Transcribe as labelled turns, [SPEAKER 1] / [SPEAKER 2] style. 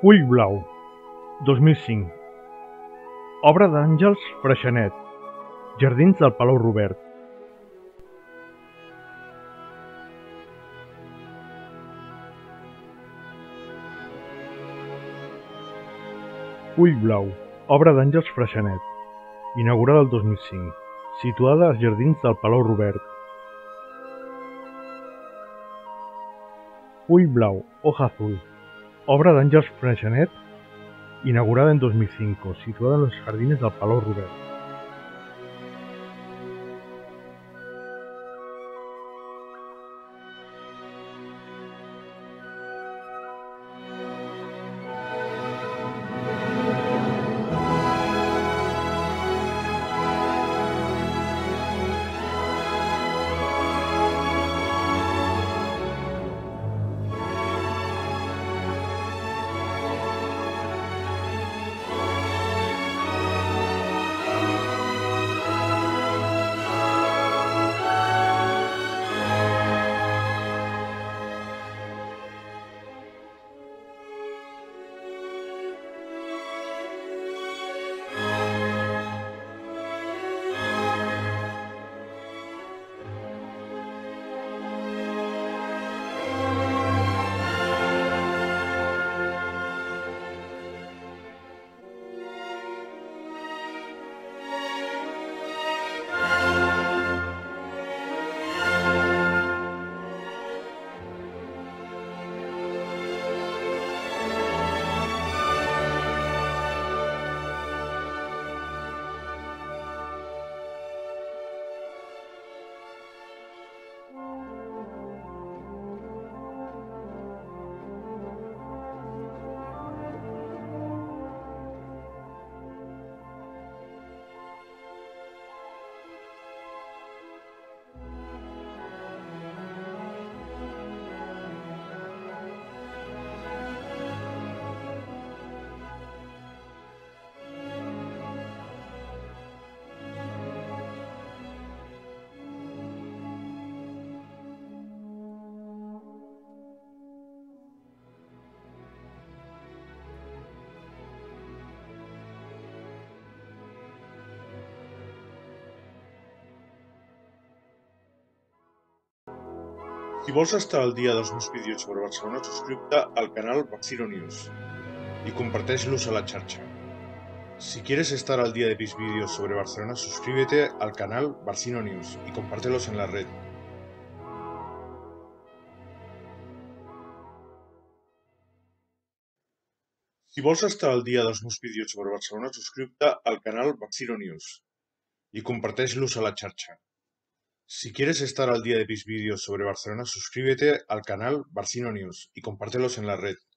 [SPEAKER 1] Ull blau, 2005. Obra d'Àngels Freixanet. Jardins del Palau Robert. Ull blau, obra d'Àngels Freixanet. Inaugurada el 2005. Situada als jardins del Palau Robert. Ull blau, hoja azul. Obra d'Àngels Freixanet. Inaugurada en 2005. Situada en los jardines del Palau Robert.
[SPEAKER 2] Si vols estar al dia dels meus vídeos sobre Barcelona, subscriu-te al canal Barcino News y comparteix-los a la xarxa. Si quieres estar al día de mis vídeos sobre Barcelona, suscríbete al canal Barcino News y compártelos en la red. Si vols estar al dia dels meus vídeos sobre Barcelona, subscriu-te al canal Barcino News y comparteix-los a la xarxa. Si quieres estar al día de mis vídeos sobre Barcelona, suscríbete al canal Barcino News y compártelos en la red.